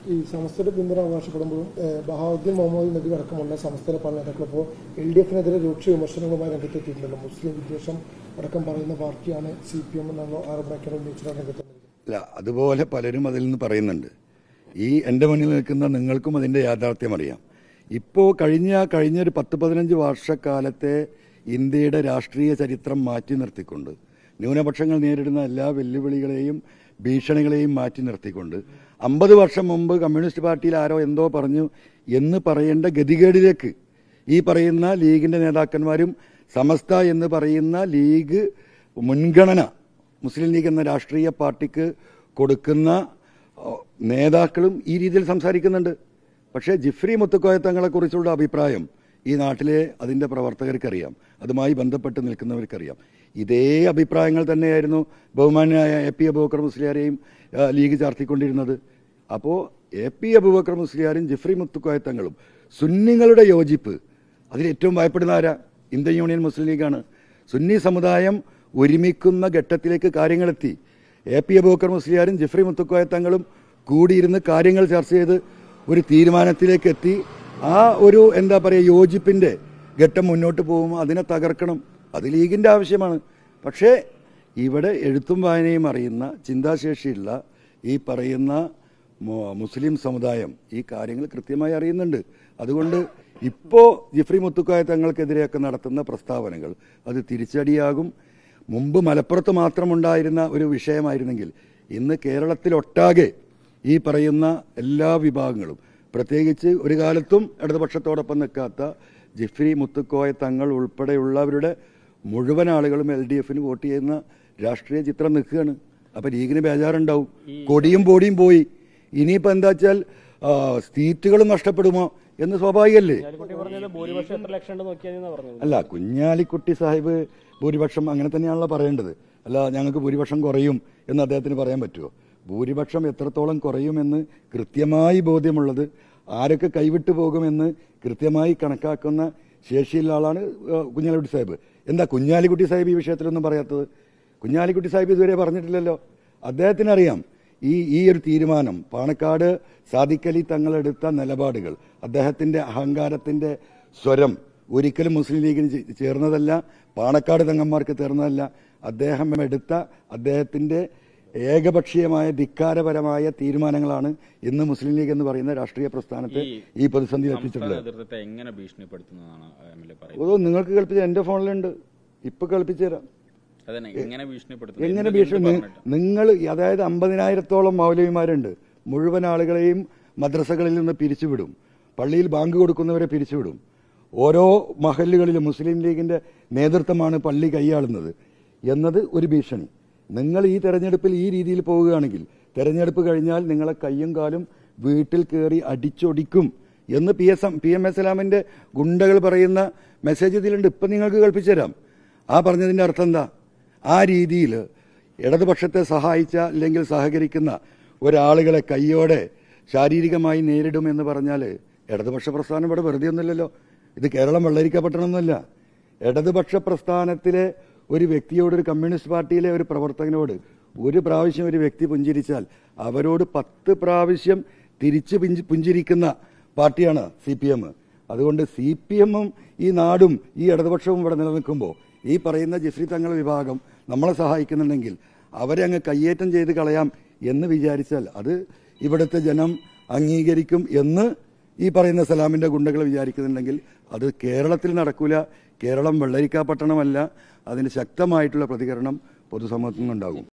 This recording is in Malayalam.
ഈ സമസ്തയുടെ പിന്തുണ അവകാശപ്പെടുമ്പോഴും ബഹാവുദ്ദീൻ മുഹമ്മദ് നബി അടക്കമുള്ള സമസ്തയിലെ പല നേതാക്കളിപ്പോൾ LDF-നെതിരെ രൂക്ഷ വിമർശനങ്ങളുമായി രംഗത്തെത്തിയിട്ടുണ്ടല്ലോ. മുസ്ലിം വിദ്വേഷം അടക്കം പറയുന്ന പാർട്ടിയാണ് CPM എന്നുള്ള ആരോപണക്കാരും രംഗത്തെത്തിയിരിക്കുന്നത്. അല്ല, അതുപോലെ പലരും അതിൽ നിന്ന് പറയുന്നുണ്ട്. ഈ എൻ്റെ മുന്നിൽ നിൽക്കുന്ന നിങ്ങൾക്കും അതിൻ്റെ യാഥാർത്ഥ്യം അറിയാം. ഇപ്പോൾ കഴിഞ്ഞൊരു 10-15 വർഷക്കാലത്തെ ഇന്ത്യയുടെ രാഷ്ട്രീയ ചരിത്രം മാറ്റി നിർത്തിക്കൊണ്ട് ന്യൂനപക്ഷങ്ങൾ നേരിടുന്ന എല്ലാ വെല്ലുവിളികളെയും ഭീഷണികളെയും മാറ്റി നിർത്തിക്കൊണ്ട് 50 വർഷം മുമ്പ് കമ്മ്യൂണിസ്റ്റ് പാർട്ടിയിൽ ആരോ എന്തോ പറഞ്ഞു എന്ന് പറയേണ്ട ഗതികേടിലേക്ക് ഈ പറയുന്ന ലീഗിൻ്റെ നേതാക്കന്മാരും സമസ്ത എന്ന് പറയുന്ന ലീഗ് മുൻഗണന മുസ്ലിം ലീഗ് എന്ന രാഷ്ട്രീയ പാർട്ടിക്ക് കൊടുക്കുന്ന നേതാക്കളും ഈ രീതിയിൽ സംസാരിക്കുന്നുണ്ട്. പക്ഷേ ജിഫ്രി മുത്തുക്കോയ തങ്ങളെക്കുറിച്ചുള്ള അഭിപ്രായം ഈ നാട്ടിലെ അതിൻ്റെ പ്രവർത്തകർക്കറിയാം, അതുമായി ബന്ധപ്പെട്ട് നിൽക്കുന്നവർക്കറിയാം. ഇതേ അഭിപ്രായങ്ങൾ തന്നെയായിരുന്നു ബഹുമാന്യനായ AP അബൂബക്കർ മുസ്ലിയാരെയും ലീഗ് ചാർത്തിക്കൊണ്ടിരുന്നത്. അപ്പോൾ AP അബൂബക്കർ മുസ്ലിയാരും ജിഫ്രി മുത്തുക്കോയ തങ്ങളും സുന്നികളുടെ യോജിപ്പ് അതിലേറ്റവും ഭയപ്പെടുന്ന ആരാ? ഇന്ത്യൻ യൂണിയൻ മുസ്ലിം ലീഗാണ്. സുന്നി സമുദായം ഒരുമിക്കുന്ന ഘട്ടത്തിലേക്ക് കാര്യങ്ങളെത്തി. AP അബൂബക്കർ മുസ്ലിയാരും ജിഫ്രി മുത്തുക്കോയ തങ്ങളും കൂടിയിരുന്ന് കാര്യങ്ങൾ ചർച്ച ചെയ്ത് ഒരു തീരുമാനത്തിലേക്ക് എത്തി. ആ ഒരു എന്താ പറയുക യോജിപ്പിൻ്റെ ഘട്ടം മുന്നോട്ട് പോകുമ്പോൾ അതിനെ തകർക്കണം. അത് ലീഗിൻ്റെ ആവശ്യമാണ്. പക്ഷേ ഇവിടെ എഴുത്തും വായനയും അറിയുന്ന ചിന്താശേഷിയുള്ള ഈ പറയുന്ന മുസ്ലിം സമുദായം ഈ കാര്യങ്ങൾ കൃത്യമായി അറിയുന്നുണ്ട്. അതുകൊണ്ട് ഇപ്പോൾ ജിഫ്രി മുത്തുക്കോയ തങ്ങൾക്കെതിരെയൊക്കെ നടത്തുന്ന പ്രസ്താവനകൾ അത് തിരിച്ചടിയാകും. മുമ്പ് മലപ്പുറത്ത് മാത്രമുണ്ടായിരുന്ന ഒരു വിഷയമായിരുന്നെങ്കിൽ ഇന്ന് കേരളത്തിലൊട്ടാകെ ഈ പറയുന്ന എല്ലാ വിഭാഗങ്ങളും, പ്രത്യേകിച്ച് ഒരു കാലത്തും ഇടതുപക്ഷത്തോടൊപ്പം നിൽക്കാത്ത ജിഫ്രി മുത്തുക്കോയ തങ്ങൾ ഉൾപ്പെടെയുള്ളവരുടെ മുഴുവൻ ആളുകളും LDF-ന് വോട്ട് ചെയ്യുന്ന രാഷ്ട്രീയ ചിത്രം നിൽക്കുകയാണ്. അപ്പം ലീഗിന് ബേജാറുണ്ടാവും. കൊടിയും പൊടിയും പോയി. ഇനിയിപ്പോൾ എന്താ വെച്ചാൽ സീറ്റുകളും നഷ്ടപ്പെടുമോ എന്ന് സ്വാഭാവികമല്ലേ? അല്ല, കുഞ്ഞാലിക്കുട്ടി സാഹിബ് ഭൂരിപക്ഷം അങ്ങനെ തന്നെയാണല്ലോ പറയേണ്ടത്. അല്ല, ഞങ്ങൾക്ക് ഭൂരിപക്ഷം കുറയും എന്ന് അദ്ദേഹത്തിന് പറയാൻ പറ്റുമോ? ഭൂരിപക്ഷം എത്രത്തോളം കുറയുമെന്ന് കൃത്യമായി ബോധ്യമുള്ളത്, ആരൊക്കെ കൈവിട്ടു പോകുമെന്ന് കൃത്യമായി കണക്കാക്കുന്ന ശേഷിയുള്ള ആളാണ് കുഞ്ഞാലിക്കുട്ടി സാഹിബ്. എന്താ കുഞ്ഞാലിക്കുട്ടി സാഹിബ് ഈ വിഷയത്തിലൊന്നും പറയാത്തത്? കുഞ്ഞാലിക്കുട്ടി സാഹിബ് ഇതുവരെ പറഞ്ഞിട്ടില്ലല്ലോ. അദ്ദേഹത്തിനറിയാം ഈ ഒരു തീരുമാനം, പാണക്കാട് സാദിഖ് അലി തങ്ങളെടുത്ത നിലപാടുകൾ, അദ്ദേഹത്തിൻ്റെ അഹങ്കാരത്തിൻ്റെ സ്വരം ഒരിക്കലും മുസ്ലിം ലീഗിന് ചേർന്നതല്ല, പാണക്കാട് തങ്ങന്മാർക്ക് ചേർന്നതല്ല. അദ്ദേഹം എടുത്ത അദ്ദേഹത്തിൻ്റെ ഏകപക്ഷീയമായ ധിക്കാരപരമായ തീരുമാനങ്ങളാണ് ഇന്ന് മുസ്ലിം ലീഗ് എന്ന് പറയുന്ന രാഷ്ട്രീയ പ്രസ്ഥാനത്തെ ഈ പ്രതിസന്ധി എത്തിച്ചിട്ടുള്ളത്. നിങ്ങൾക്ക് കേൾപ്പിച്ച എന്റെ ഫോണിലുണ്ട്, ഇപ്പൊ കേൾപ്പിച്ചു തരാം. എങ്ങനെ ഭീഷണി? നിങ്ങൾ അതായത് 50,000-ഓളം മൗലവിമാരുണ്ട്. മുഴുവൻ ആളുകളെയും മദ്രസകളിൽ നിന്ന് പിരിച്ചുവിടും, പള്ളിയിൽ ബാങ്ക് കൊടുക്കുന്നവരെ പിരിച്ചുവിടും. ഓരോ മഹല്ലുകളിലും മുസ്ലിം ലീഗിന്റെ നേതൃത്വമാണ് പള്ളി കൈയാളുന്നത് എന്നത് ഒരു ഭീഷണി. നിങ്ങൾ ഈ തെരഞ്ഞെടുപ്പിൽ ഈ രീതിയിൽ പോവുകയാണെങ്കിൽ തെരഞ്ഞെടുപ്പ് കഴിഞ്ഞാൽ നിങ്ങളെ കയ്യും കാലും വീട്ടിൽ കയറി അടിച്ചൊടിക്കും എന്ന് PM എസ്ലാമിന്റെ ഗുണ്ടകൾ പറയുന്ന മെസ്സേജ് ഇതിലുണ്ട്. ഇപ്പം നിങ്ങൾക്ക് കേൾപ്പിച്ചു തരാം. ആ പറഞ്ഞതിൻ്റെ അർത്ഥം എന്താ? ആ രീതിയിൽ ഇടതുപക്ഷത്തെ സഹായിച്ച അല്ലെങ്കിൽ സഹകരിക്കുന്ന ഒരാളുകളെ കയ്യോടെ ശാരീരികമായി നേരിടുമെന്ന് പറഞ്ഞാൽ ഇടതുപക്ഷ പ്രസ്ഥാനം ഇവിടെ വെറുതെ ഒന്നുമില്ലല്ലോ. ഇത് കേരളം വെള്ളരിക്കപ്പെട്ടണമെന്നല്ല. ഇടതുപക്ഷ പ്രസ്ഥാനത്തിലെ ഒരു വ്യക്തിയോട്, ഒരു കമ്മ്യൂണിസ്റ്റ് പാർട്ടിയിലെ ഒരു പ്രവർത്തകനോട് ഒരു പ്രാവശ്യം ഒരു വ്യക്തി പുഞ്ചിരിച്ചാൽ അവരോട് 10 പ്രാവശ്യം തിരിച്ച് പുഞ്ചിരിക്കുന്ന പാർട്ടിയാണ് CPM. അതുകൊണ്ട് CPM-ഉം ഈ നാടും ഈ ഇടതുപക്ഷവും ഇവിടെ നിലനിൽക്കുമ്പോൾ ഈ പറയുന്ന ജിഫ്രി തങ്ങൾ വിഭാഗം നമ്മളെ സഹായിക്കുന്നുണ്ടെങ്കിൽ അവരെ അങ്ങ് കയ്യേറ്റം ചെയ്ത് കളയാം എന്ന് വിചാരിച്ചാൽ അത് ഇവിടുത്തെ ജനം അംഗീകരിക്കും എന്ന് ഈ പറയുന്ന സലാമിൻ്റെ ഗുണ്ടകൾ വിചാരിക്കുന്നുണ്ടെങ്കിൽ അത് കേരളത്തിൽ നടക്കൂല. കേരളം വെള്ളരിക്കാപട്ടണമല്ല. അതിന് ശക്തമായിട്ടുള്ള പ്രതികരണം പൊതുസമൂഹത്തിൽ നിന്നുണ്ടാകും.